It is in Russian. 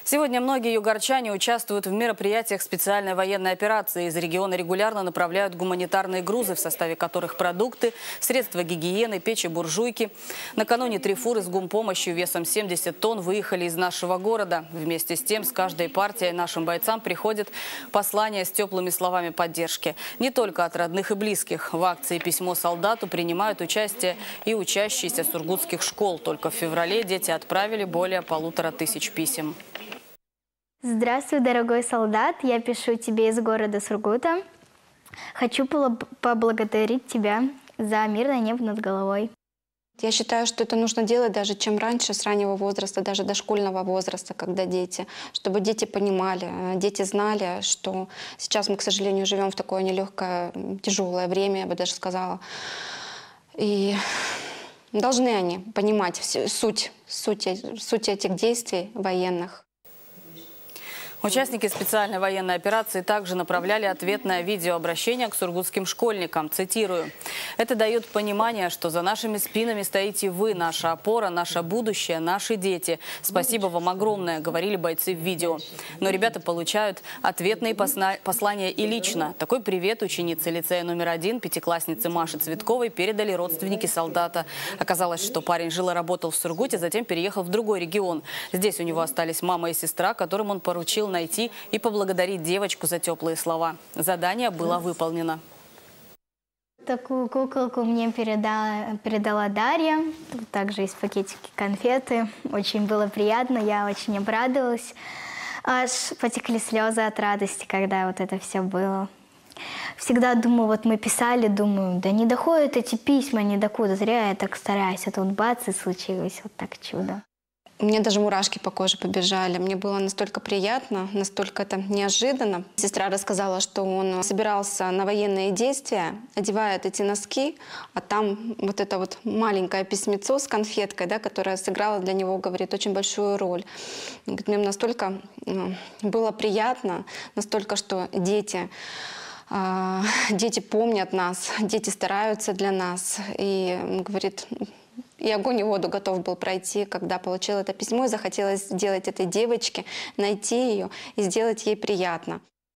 Сегодня многие югорчане участвуют в мероприятиях специальной военной операции. Из региона регулярно направляют гуманитарные грузы, в составе которых продукты, средства гигиены, печи, буржуйки. Накануне 3 фуры с гумпомощью весом 70 тонн выехали из нашего города. Вместе с тем, с каждой партией нашим бойцам приходит послание с теплыми словами поддержки. Не только от родных и близких. В акции «Письмо солдату» принимают участие и учащиеся сургутских школ. Только в феврале дети отправили более 1500 писем. Здравствуй, дорогой солдат. Я пишу тебе из города Сургута. Хочу поблагодарить тебя за мирное небо над головой. Я считаю, что это нужно делать даже чем раньше, с раннего возраста, даже дошкольного возраста, когда дети, чтобы дети понимали, дети знали, что сейчас мы, к сожалению, живем в такое нелегкое, тяжелое время, я бы даже сказала. И должны они понимать суть этих действий военных. Участники специальной военной операции также направляли ответное видеообращение к сургутским школьникам. Цитирую. «Это дает понимание, что за нашими спинами стоите вы, наша опора, наше будущее, наши дети. Спасибо вам огромное», — говорили бойцы в видео. Но ребята получают ответные послания и лично. Такой привет ученице лицея номер 1, пятикласснице Маше Цветковой, передали родственники солдата. Оказалось, что парень жил и работал в Сургуте, затем переехал в другой регион. Здесь у него остались мама и сестра, которым он поручил найти и поблагодарить девочку за теплые слова. Задание было выполнено. Такую куколку мне передала Дарья. Тут также есть пакетики конфеты. Очень было приятно, я очень обрадовалась. Аж потекли слезы от радости, когда вот это все было. Всегда думаю, вот мы писали, думаю, да не доходят эти письма ни докуда. Зря я так стараюсь. А тут бац, и случилось вот так чудо. У меня даже мурашки по коже побежали. Мне было настолько приятно, настолько это неожиданно. Сестра рассказала, что он собирался на военные действия, одевает эти носки, а там вот это вот маленькое письмецо с конфеткой, да, которое сыграло для него, говорит, очень большую роль. Говорит, мне настолько было приятно, настолько, что дети помнят нас, дети стараются для нас. И говорит, и огонь и воду готов был пройти, когда получил это письмо, и захотелось сделать этой девочке, найти ее и сделать ей приятно.